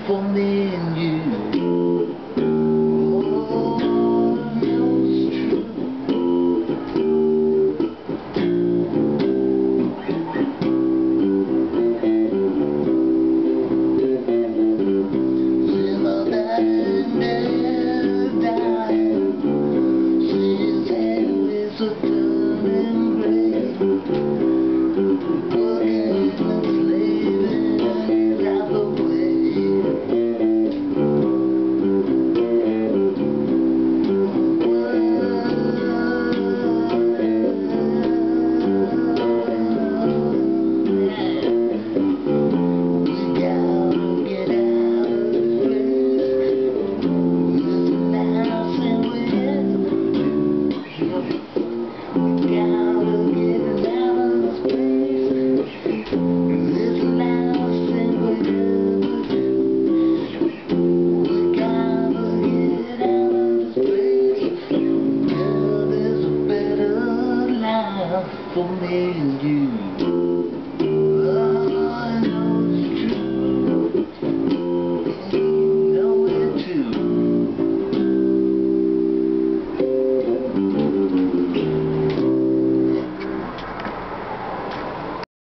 for me and you. Oh, it's true. Since my daddy never died, she's always so done and great. Working and slaving is out the way. For me and you.